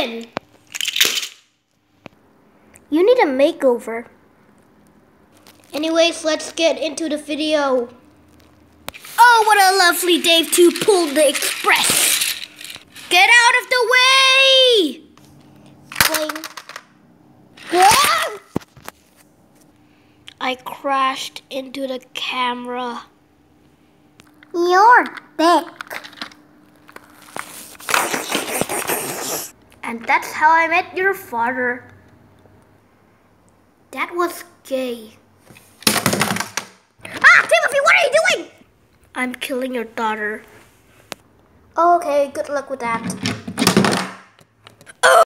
doing? You need a makeover. Anyways, let's get into the video. Oh, what a lovely day to pull the express. Get out of the way! Fling. I crashed into the camera. You're big. And that's how I met your father. That was gay. Ah, Timothy, what are you doing? I'm killing your daughter. Okay, good luck with that.